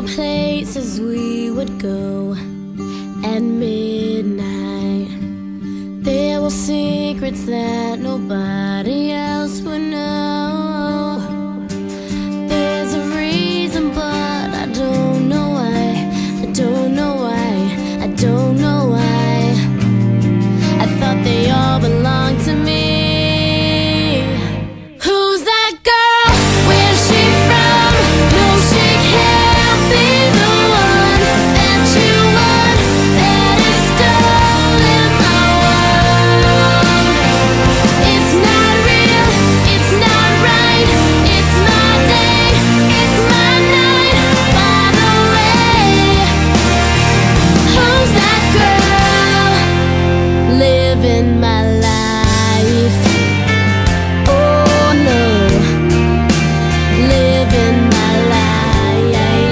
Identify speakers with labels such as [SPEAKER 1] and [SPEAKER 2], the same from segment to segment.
[SPEAKER 1] places we would go at midnight. There were secrets that nobody else would know. There's a reason, but I don't know why. I don't know why. I don't know why. I thought they all belonged to me. Who's that girl? Where's she from? No, she can't be the one that you want, that is stolen my world. It's not real, it's not right, it's my day, it's my night. By the way, who's that girl? Living my life. Oh no, living my life.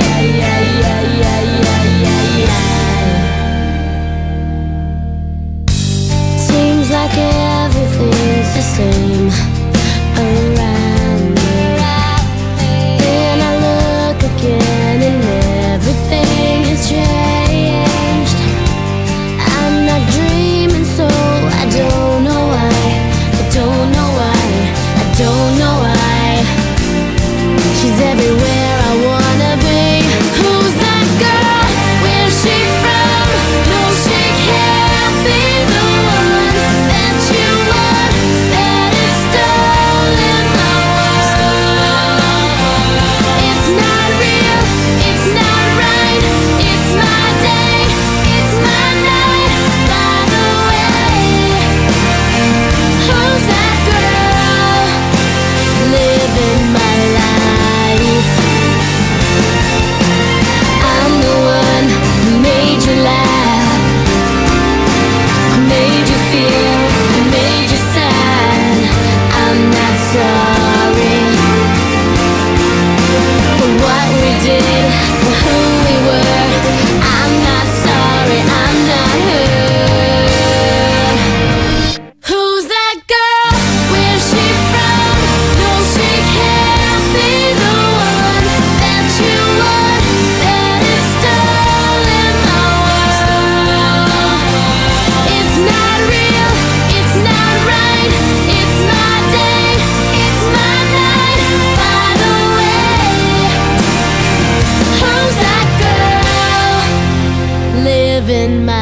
[SPEAKER 1] Seems like everything's the same around me. Then I look again and everything has changed. I'm not dreaming, so I don't know why. I don't know why. I don't know why. She's everywhere I wanna be. Who's that girl? Where's she from? No, she can't be the one that you want, that is stolen my world. It's not real, it's not right, it's my day, it's my night. By the way, who's that girl? Living my life. I'm the one who made you laugh, who made you feel, who made you sad. I'm not sorry for what we did, for who we were. I'm not sorry, I'm not her. Who's that girl? Where's she from? No, she can't be the one that you want, that is stolen my world. It's not real, it's not right, it's my day, it's my night. By the way, who's that girl? Living my